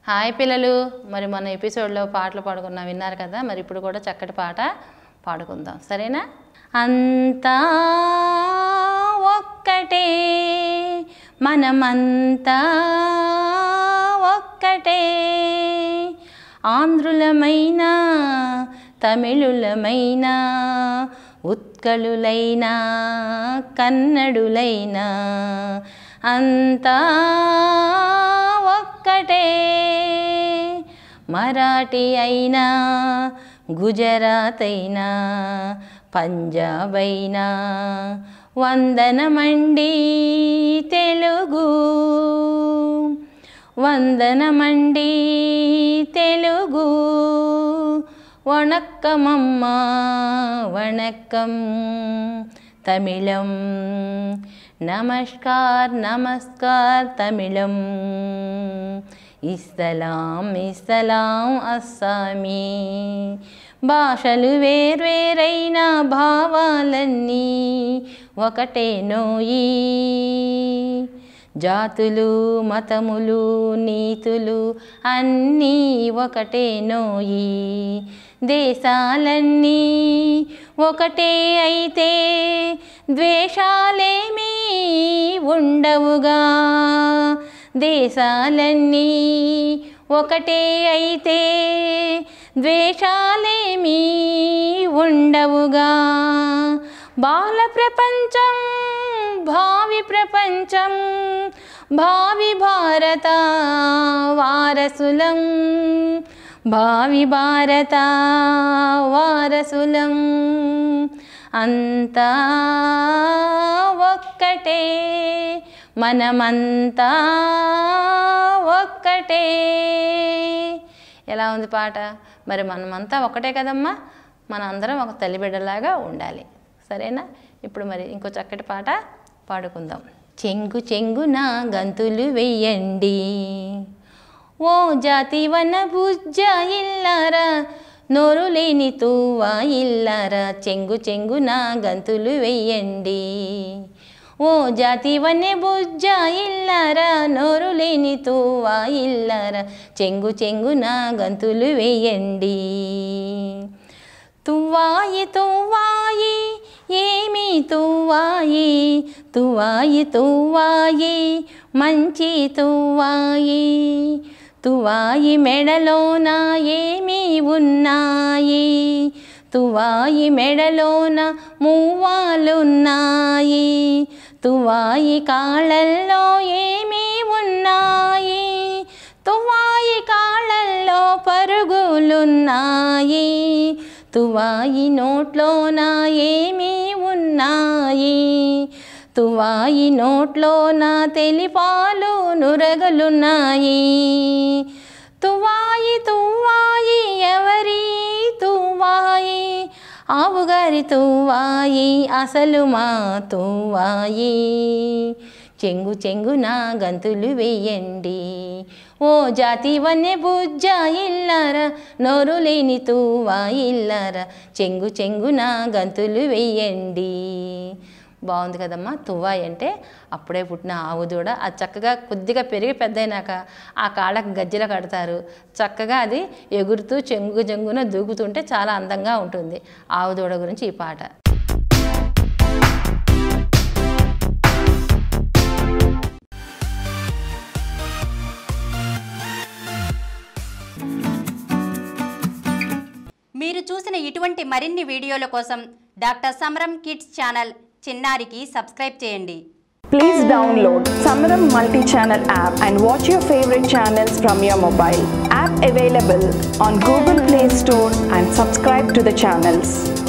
Hi పిల్లలు, మరి మన ఎపిసోడ్లో పాటలు పాడుకున్నాం విన్నారు కదా. మరి ఇప్పుడు కూడా చక్కటి పాట పాడుకుందాం, సరేనా? అంతా ఒక్కటే, మనమంతా ఒక్కటే, ఆంధ్రులమైనా తమిళులమైనా ఉత్కళులైనా కన్నడులైనా అంతా ఒక్కటే, మరాఠీ అయినా గుజరాత్ అయినా పంజాబ్ అయినా వందనమండి తెలుగు, వందనమండి తెలుగు, వణక్కమమ్మ వణక్కం తమిళం, నమస్కార్ నమస్కార్ తమిళం, ఇస్తలాం ఇస్తలాం అస్సామీ. భాషలు వేర్వేరైన భావాలన్నీ ఒకటేనోయి, జాతులు మతములు నీతులు అన్నీ ఒకటేనోయి, దేశాలన్నీ ఒకటే అయితే ద్వేషాలేమీ ఉండవుగా, దేశాలన్నీ ఒకటే అయితే ద్వేషాలేమీ ఉండవుగా, బాల ప్రపంచం భావి ప్రపంచం భావి భారత వారసులం, భావి భారత వారసులం, అంతా ఒక్కటే, మనమంతా ఒక్కటే. ఎలా ఉంది పాట? మరి మనమంతా ఒకటే కదమ్మా, మనందరం ఒక తల్లి బిడ్డలాగా ఉండాలి, సరేనా? ఇప్పుడు మరి ఇంకో చక్కటి పాట పాడుకుందాం. చెంగు చెంగున గంతులు వెయ్యండి, ఓ జాతి వన భుజ ఇల్లారా, నోరు లేని తువ్వా ఇల్లారా, చెంగు చెంగున గంతులు వెయ్యండి, ఓ జాతి వన్నె బుజ్జ ఇల్లారా, నోరు లేని తువ్వా ఇల్లారా, చెంగు చెంగున గంతులు వేయండి. తువ్వాయి తువ్వాయి ఏమి తువ్వాయి, తువ్వాయి తువ్వాయి మంచి తువ్వాయి, తువ్వాయి మెడలోన ఏమి ఉన్నాయి, తువ్వాయి మెడలోన మూవాలున్నాయి, తువ్వాయి కాళ్ళల్లో ఏమి ఉన్నాయి, తువ్వాయి కాళ్ళల్లో పరుగులున్నాయి, తువ్వాయి నోట్లోన ఏమి ఉన్నాయి, తువ్వాయి నోట్లోన తెలిపాలు నురగలున్నాయి, తువ్వాయి తువ్వాయి ఎవరి తువ్వాయి, ఆవుగారి తువ్వాయి అసలు మా తువ్వాయి, చెంగు చెంగున గంతులు వేయండి, ఓ జాతి వన్నె బుజ్జ ఇల్లారా, నోరు లేని తువ్వా ఇల్లారా, చెంగు చెంగున గంతులు వేయండి. బాగుంది కదమ్మా. తువ్వాయి అంటే అప్పుడే పుట్టిన ఆవు దూడ, అది చక్కగా కొద్దిగా పెరిగి పెద్దయినాక ఆ కాళ్ళకు గజ్జెలు కడతారు, చక్కగా అది ఎగురుతూ చెంగు చెంగున దూకుతుంటే చాలా అందంగా ఉంటుంది. ఆవు దూడ గురించి ఈ పాట. మీరు చూసిన ఇటువంటి మరిన్ని వీడియోల కోసం డాక్టర్ సమరం కిడ్స్ ఛానల్ చిన్నారికి సబ్స్క్రైబ్ చేయండి. Please download Samaram multi-channel app and watch your favorite channels from your mobile. App available on Google Play Store and subscribe to the channels.